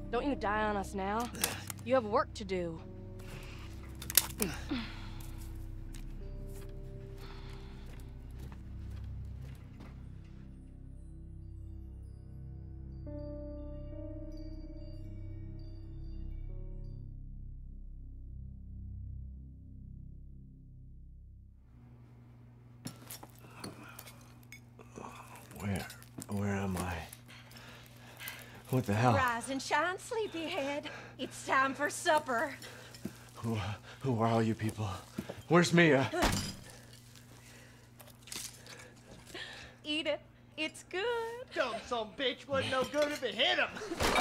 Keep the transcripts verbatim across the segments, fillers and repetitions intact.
Don't you die on us now. You have work to do. Where? Where am I? What the hell? Rise and shine, sleepyhead. It's time for supper. Who, who are all you people? Where's Mia? Eat it. It's good. Dumb some bitch wasn't no good if it hit him.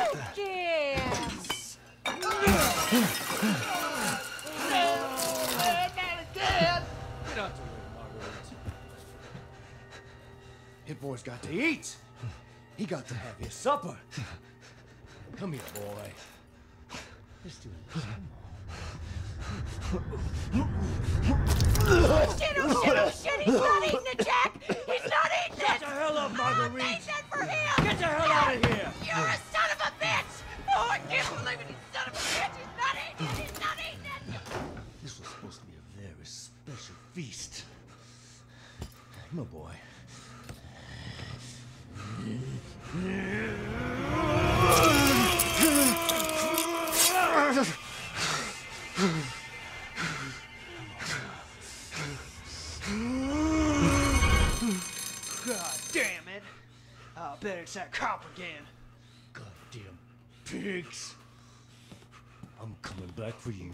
Yes. No, man, not again. Get out the way, Marguerite. Hit boy's got to eat. He got to have his supper. Come here, boy. Let's do this. Oh shit, oh shit, oh shit, he's not eating it, Jack! He's not eating it! Get the hell up, Marguerite! I made that for him! Get the hell out of here! You're a son of a bitch! Oh, I can't believe it, you son of a bitch! He's not eating it! He's not eating it! This was supposed to be a very special feast. No, boy. God damn it! I'll bet it's that cop again. Goddamn pigs! I'm coming back for you.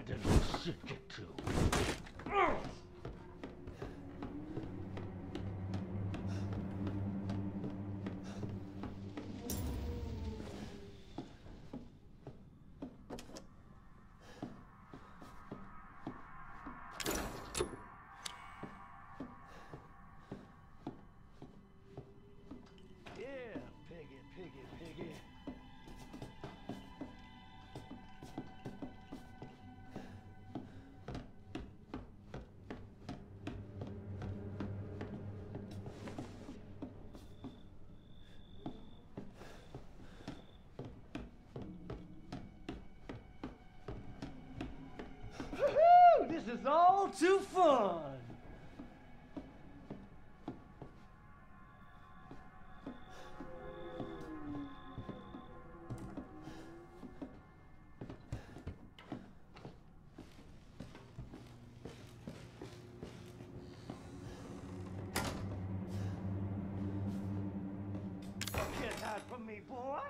that little shit get to? Yeah, piggy, piggy, piggy. Woo-hoo! This is all too fun. Get hide from me, boy.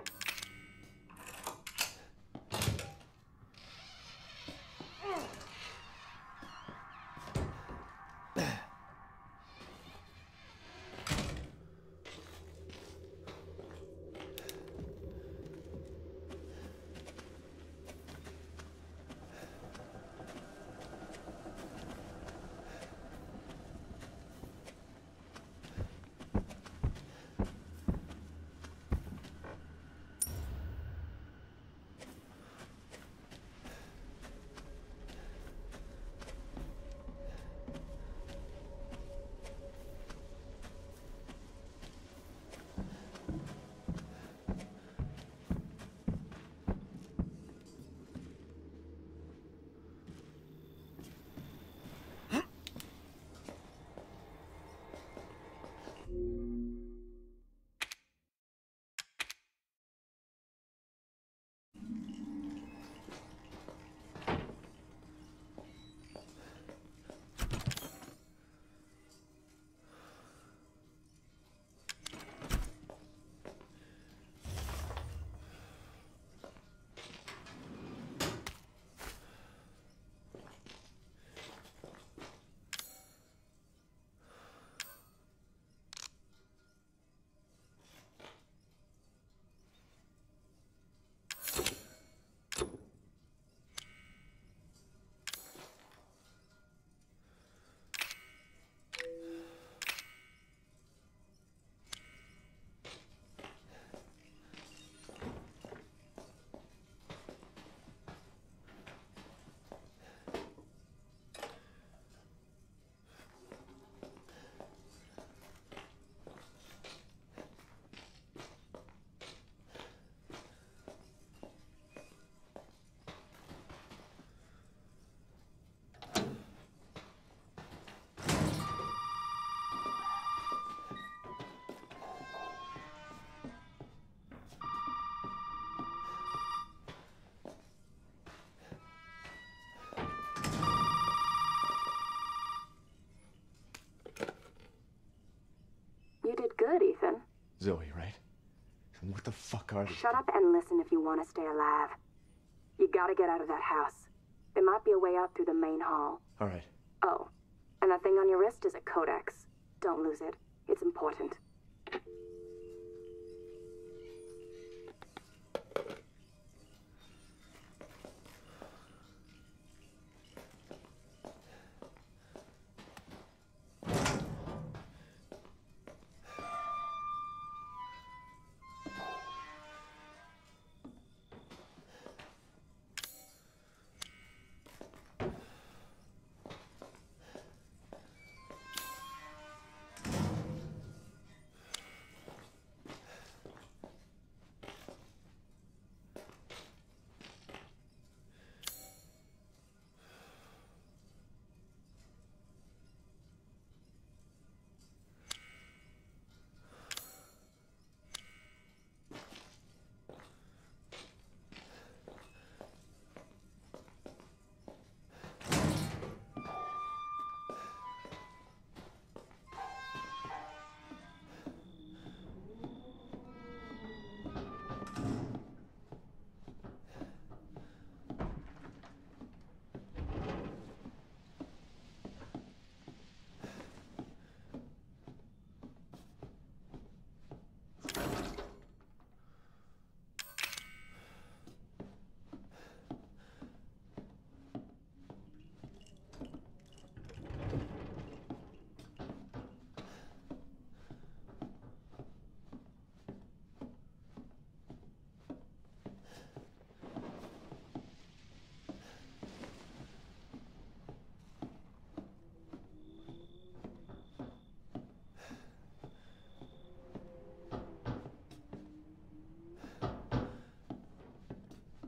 You did good, Ethan. Zoe, right? And what the fuck are these? Shut up and listen if you want to stay alive. You gotta get out of that house. There might be a way out through the main hall. All right. Oh, and that thing on your wrist is a codex. Don't lose it. It's important.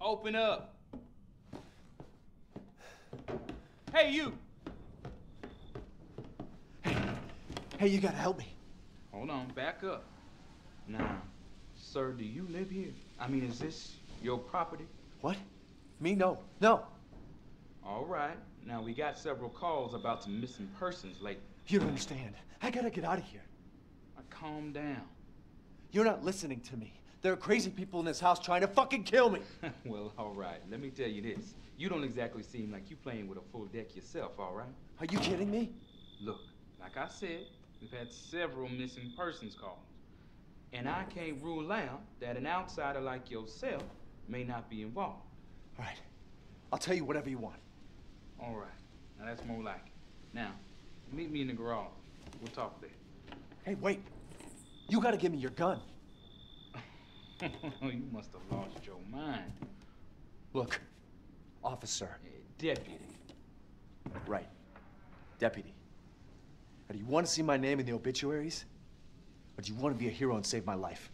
Open up. Hey, you. Hey, hey, you gotta help me. Hold on, back up. Now, sir, do you live here? I mean, is this your property? What? Me? No. No. All right. Now, we got several calls about some missing persons lately. You don't understand. I gotta get out of here. Now, calm down. You're not listening to me. There are crazy people in this house trying to fucking kill me. Well, all right. Let me tell you this. You don't exactly seem like you playing with a full deck yourself, all right? Are you kidding me? Look, like I said, we've had several missing persons calls. And I can't rule out that an outsider like yourself may not be involved. All right. I'll tell you whatever you want. All right. Now, that's more like it. Now, meet me in the garage. We'll talk there. Hey, wait. You gotta give me your gun. You must have lost your mind. Look, officer. Uh, deputy. Right. Deputy. Now, do you want to see my name in the obituaries? Or do you want to be a hero and save my life?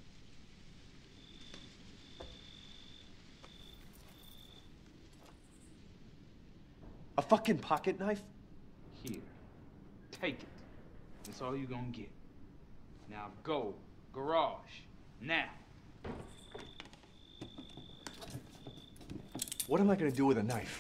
A fucking pocket knife? Here. Take it. That's all you're gonna get. Now go. Garage. Now. What am I gonna do with a knife?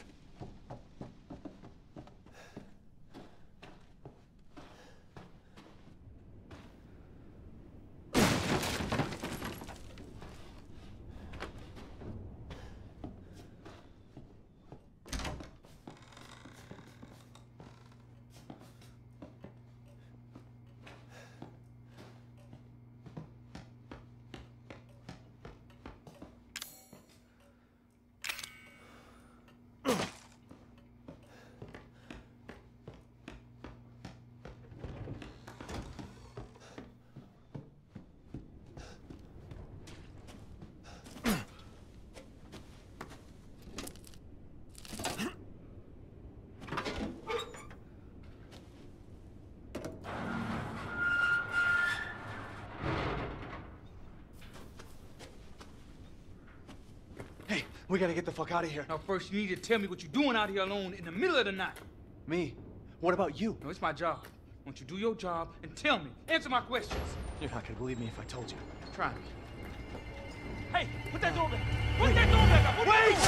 We gotta get the fuck out of here. Now first you need to tell me what you're doing out here alone in the middle of the night. Me? What about you? No, it's my job. Won't you do your job and tell me? Answer my questions. You're not gonna believe me if I told you. Try me. Hey, put that door back. Put that door back up. Put Wait!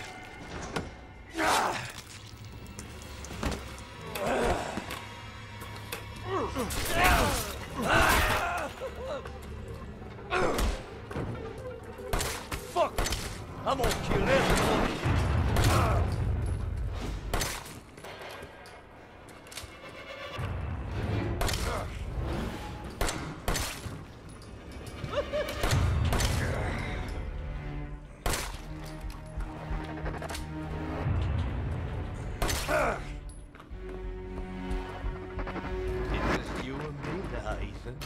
Fuck! I'm gonna kill everyone. It's just you and me now, Ethan.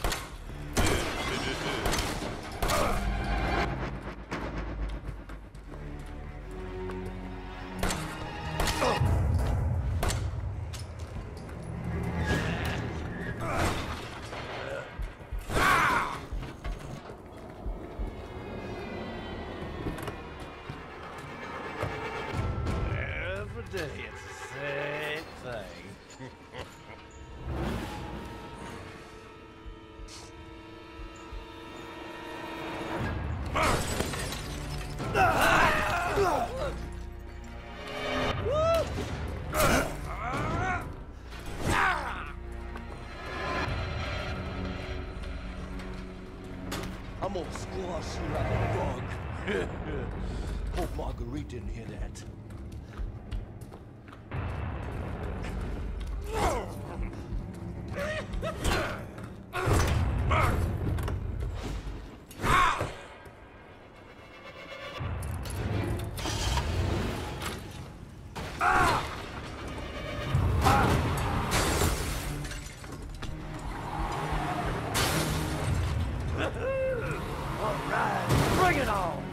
Every day it's the same thing. I'm gonna squash you like a bug. Hope Marguerite didn't hear that. All right, bring it on!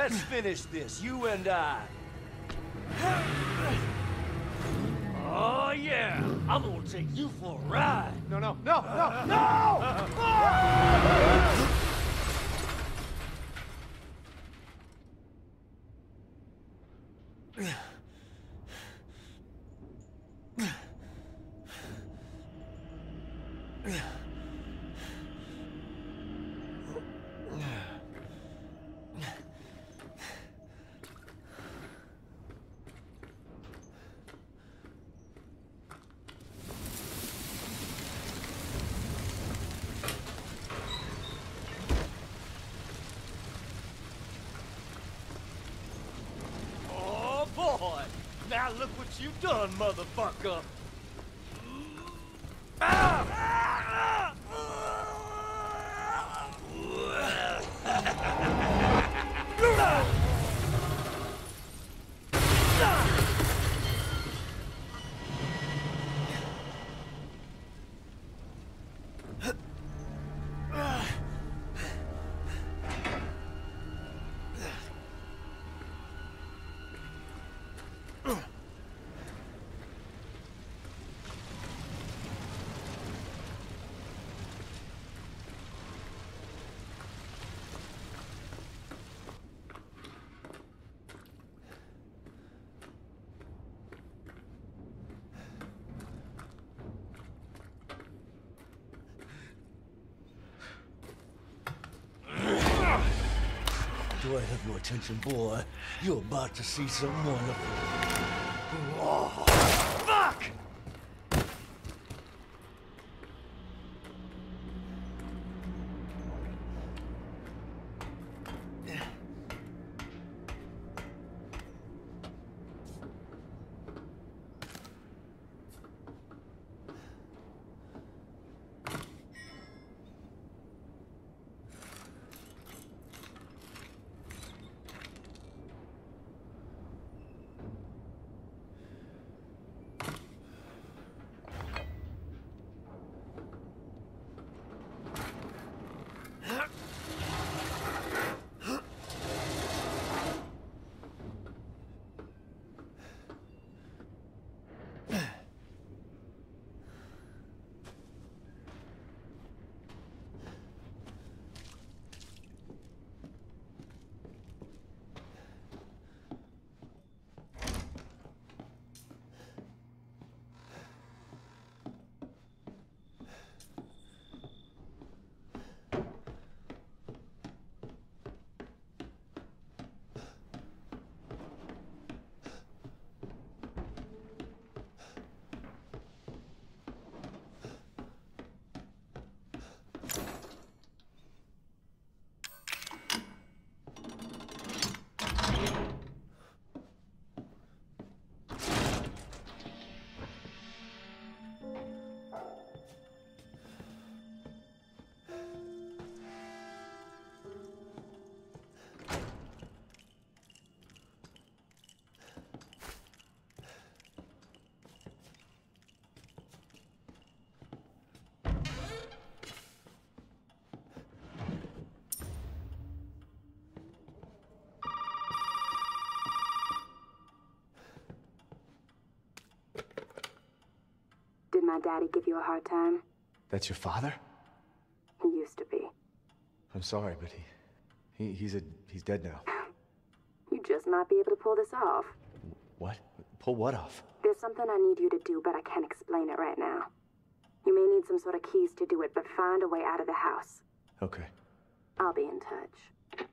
Let's finish this, you and I. Oh, yeah. I'm gonna take you for a ride. No, no, no, no, no! Now look what you done, motherfucker! Ah! Do I have your attention, boy? You're about to see something wonderful. Oh, fuck! Did my daddy give you a hard time? That's your father? He used to be. I'm sorry, but he, he he's a he's dead now. You just might be able to pull this off. What? Pull what off? There's something I need you to do, but I can't explain it right now. You may need some sort of keys to do it, but find a way out of the house. Okay. I'll be in touch.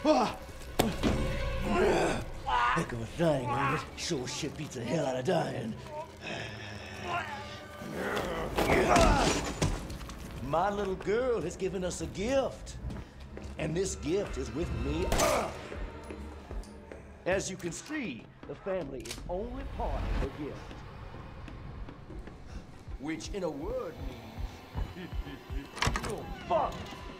Heck of a thing, ain't it? Sure shit beats the hell out of dying. My little girl has given us a gift. And this gift is with me. As you can see, the family is only part of the gift. Which in a word means... oh, fuck!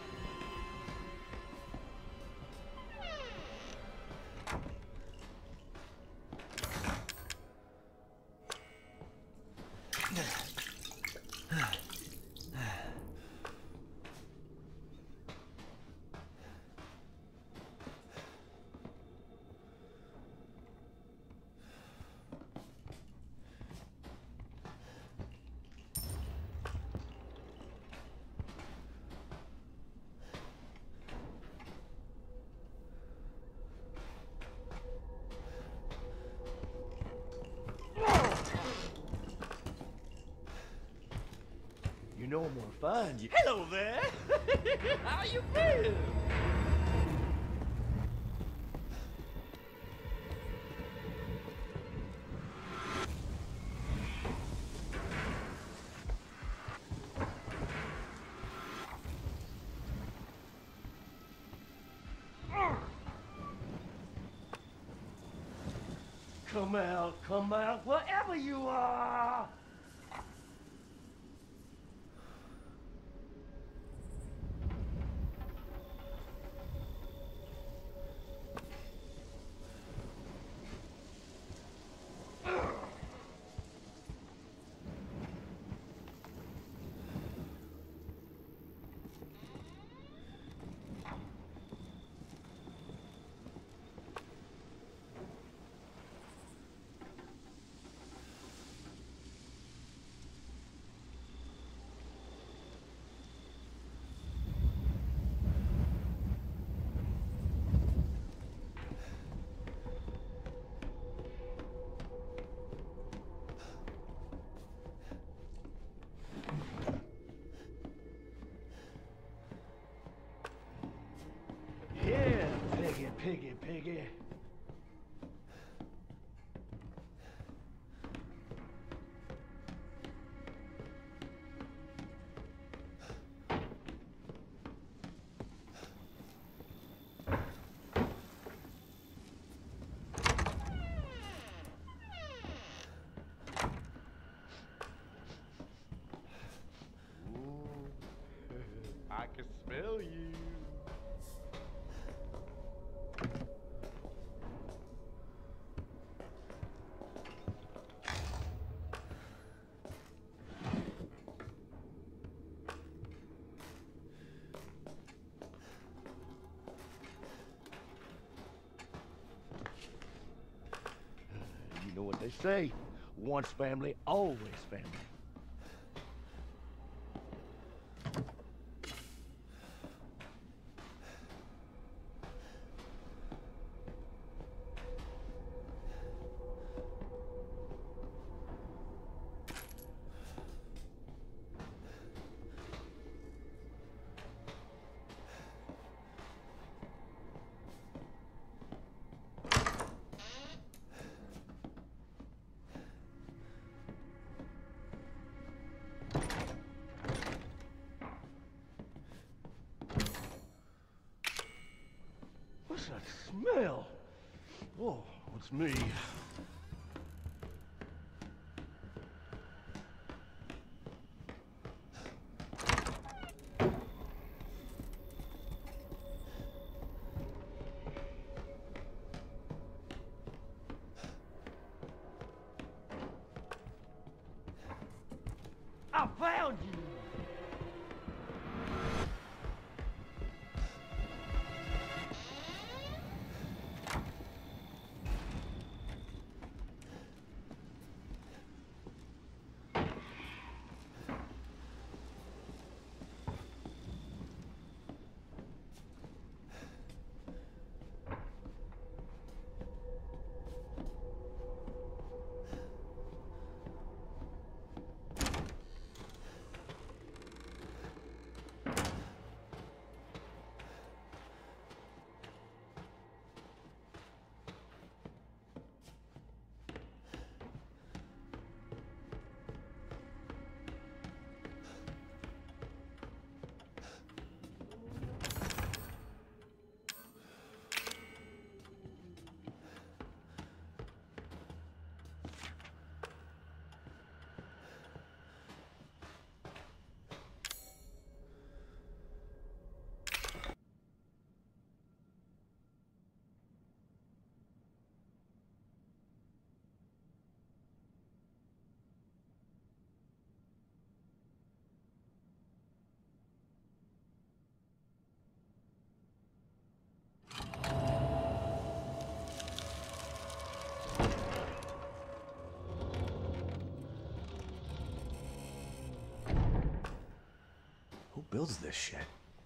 You know I'm gonna find you. Hello there! How you feel? Come out, come out, wherever you are! Yeah, piggy, piggy, piggy. I can smell you. You know what they say, once family, always family. What's that smell? Oh, it's me. I found you! builds this shit?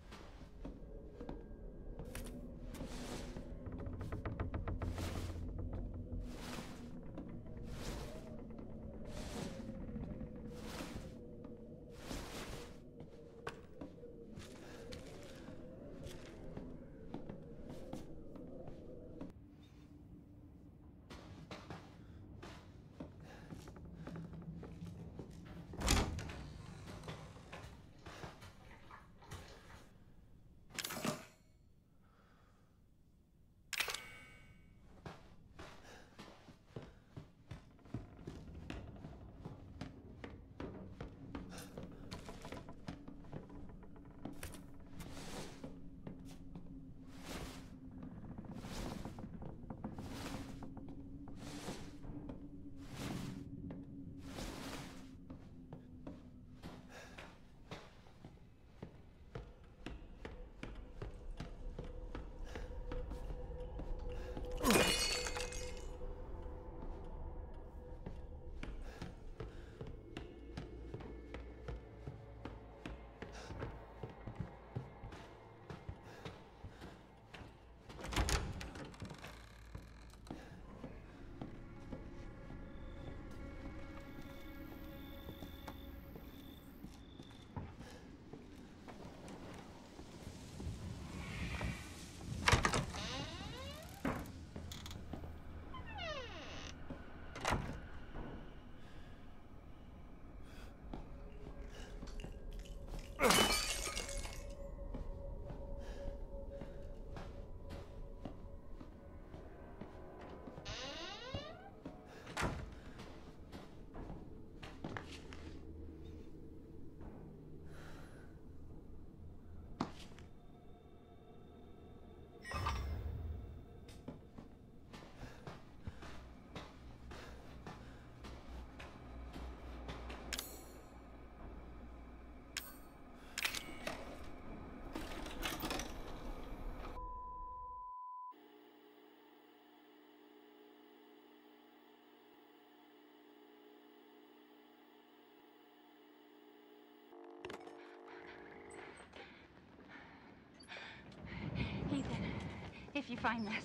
Ethan, if you find this,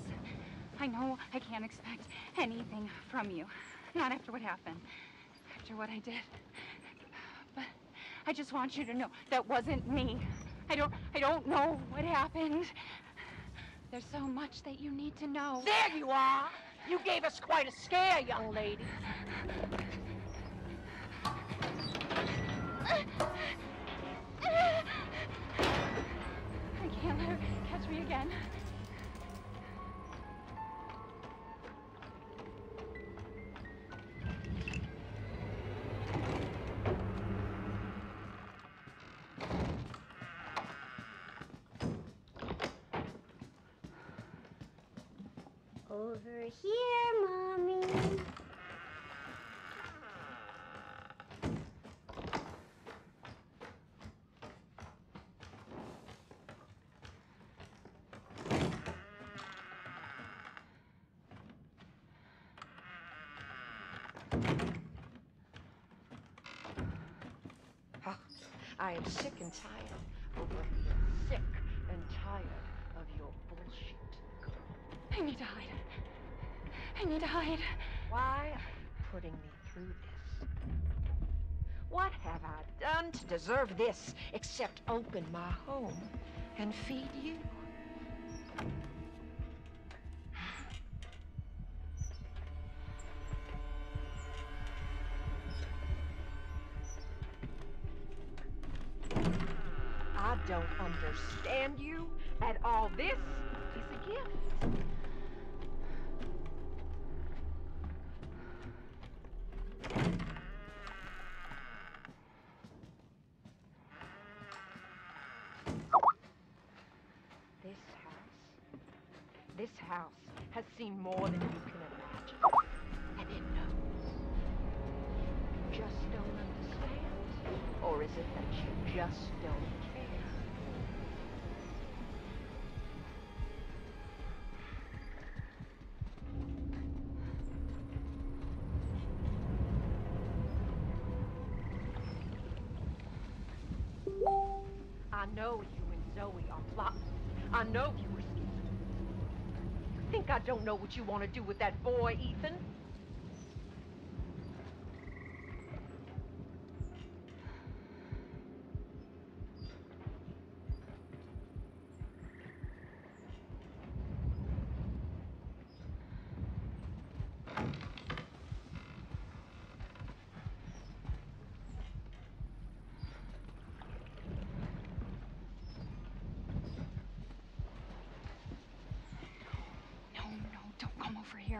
I know I can't expect anything from you. Not after what happened, after what I did. But I just want you to know that wasn't me. I don't, I don't know what happened. There's so much that you need to know. There you are! You gave us quite a scare, young lady. I can't let her catch me again. Over here, Mommy. I am sick and tired of being sick and tired of your bullshit. I need to hide. I need to hide. Why are you putting me through this? What have I done to deserve this except open my home and feed you? I don't understand you at all. This is a gift. This house, this house has seen more than you can imagine. And it knows. You just don't understand. Or is it that you just don't care? I know you and Zoe are plotting. I know you were scheming. You think I don't know what you want to do with that boy, Ethan? Over here.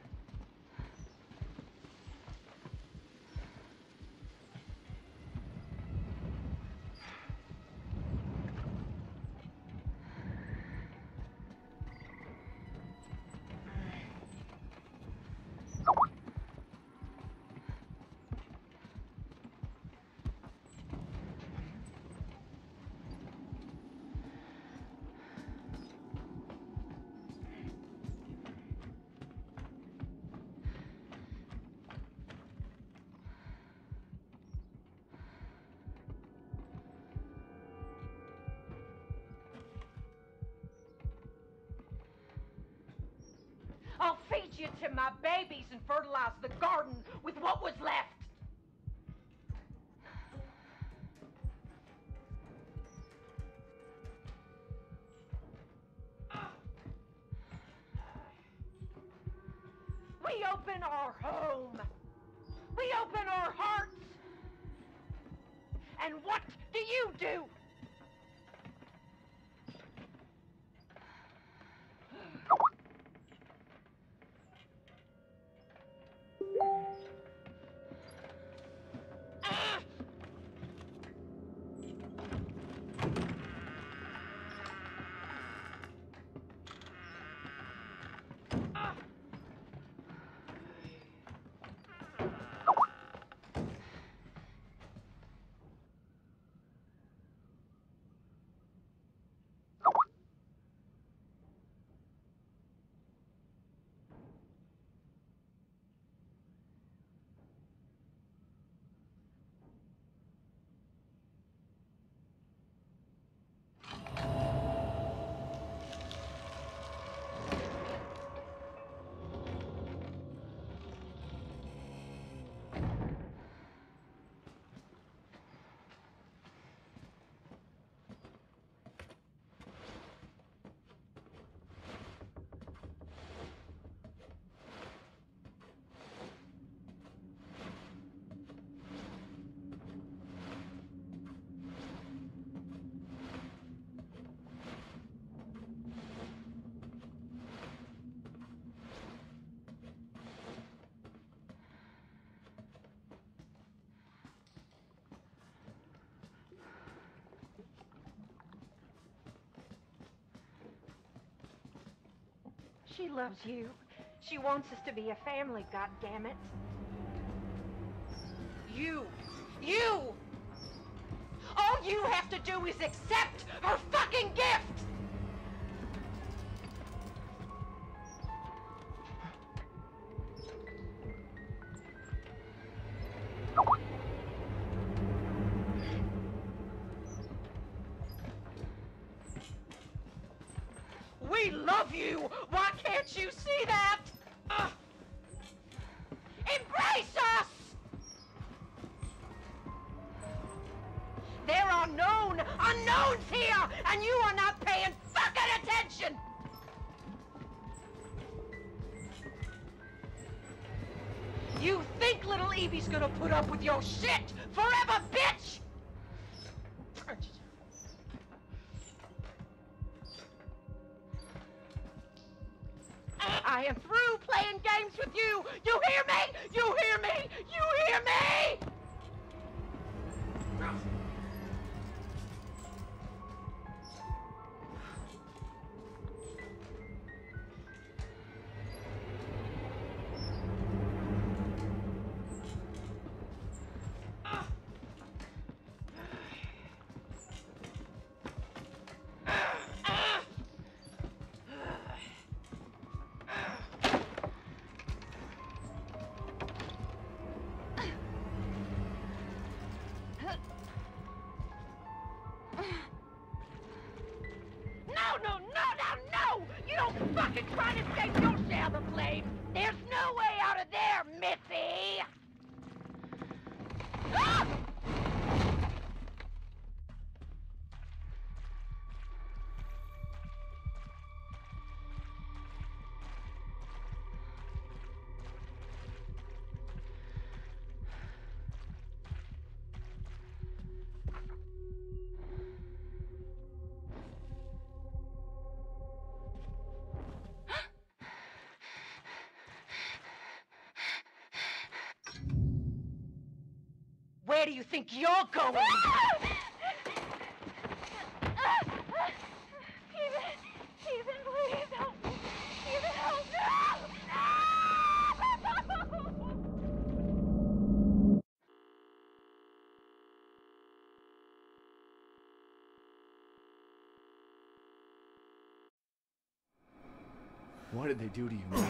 I'll feed you to my babies and fertilize the garden with what was left. We open our home. We open our hearts. And what do you do? She loves you. She wants us to be a family, goddammit. You! You! All you have to do is accept her fucking gift! We love you! Why can't you see that? Uh, embrace us! There are known unknowns here, and you are not paying fucking attention! You think little Evie's gonna put up with your shit forever, bitch? I am through playing games with you! You hear me? You hear me? You hear me? you're trying to escape, you'll share the blame. There's no way out of there, Missy! Ah! Where do you think you're going? Stephen! Stephen, please help me! Stephen, help me! What did they do to you, Mona?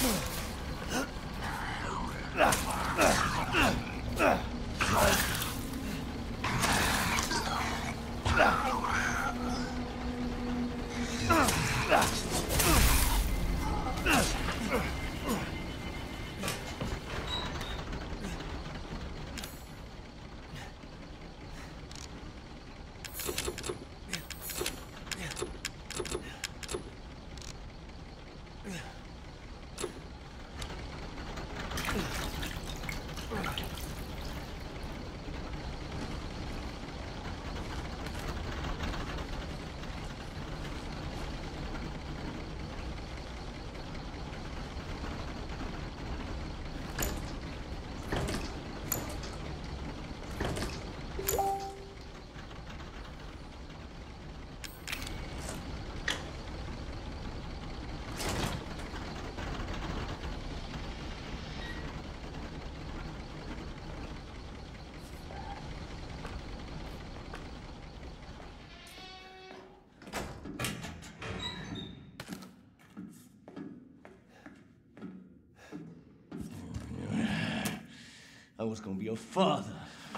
I was gonna be a father.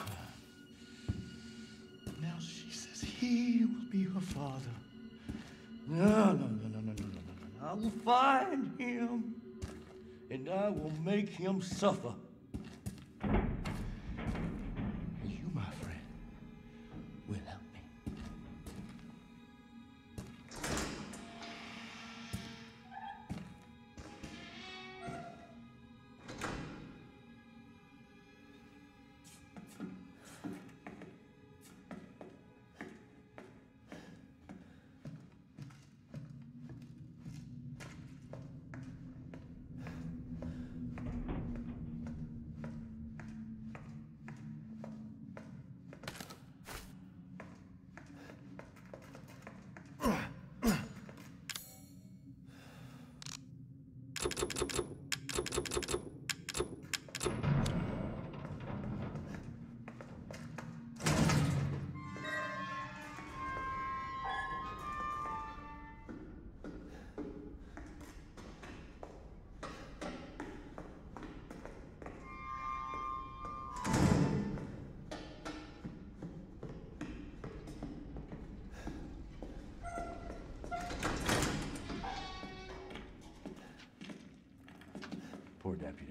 Now she says he will be her father. No, no, no, no, no, no, no, no, no. I will find him, and I will make him suffer. You, my friend, will help me. Poor deputy.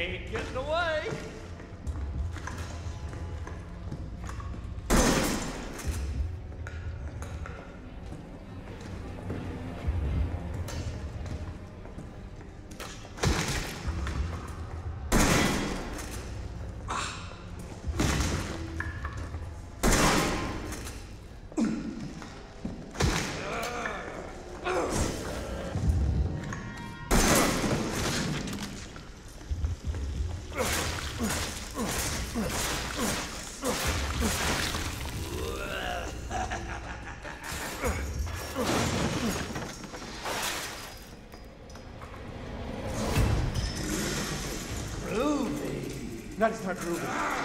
ain't getting away. Not it's not groovy.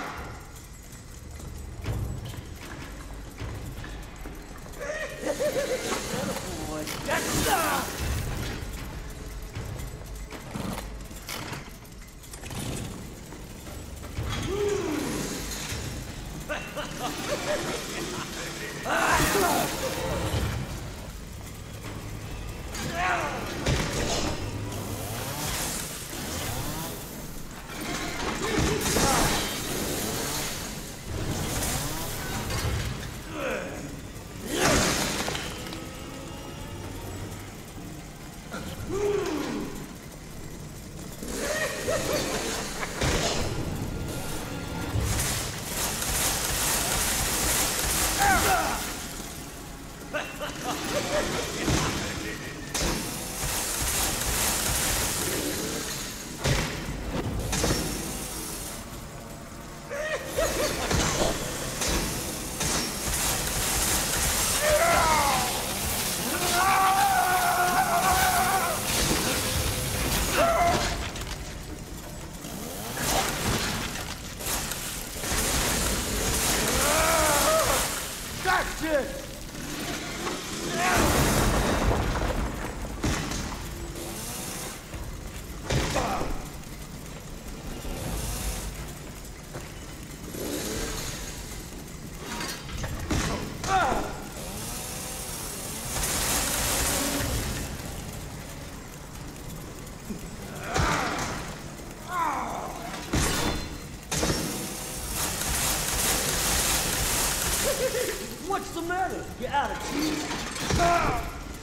What's the matter? You out of cheese? Ah!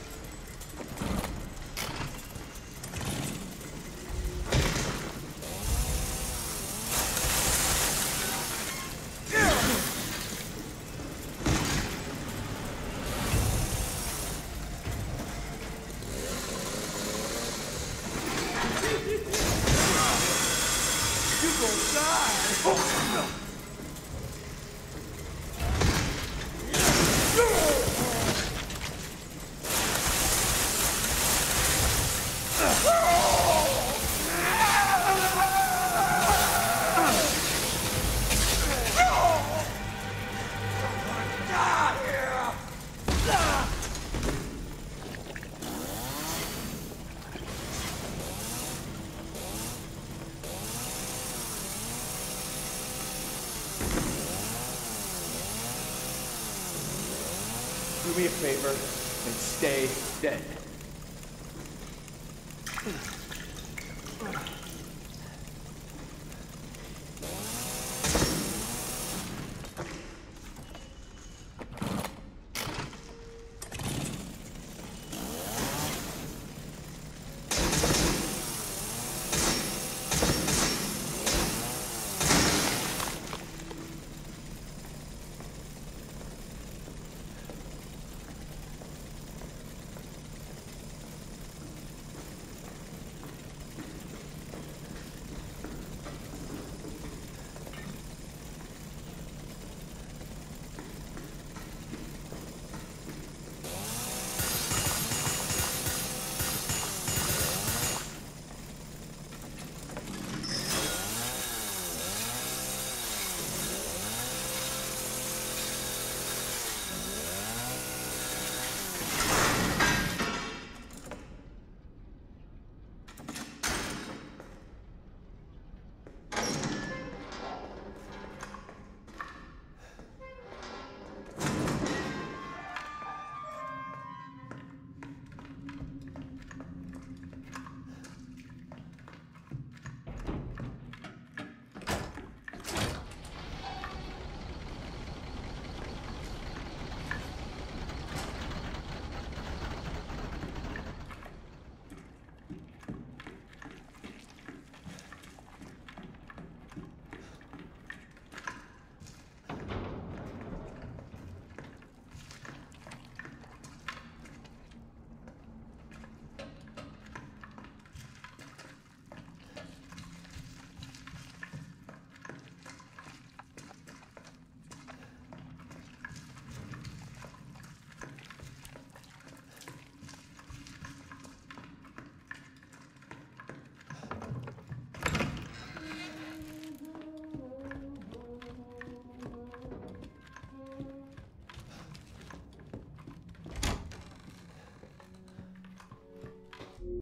You gonna die! Oh, no. Do me a favor and stay dead.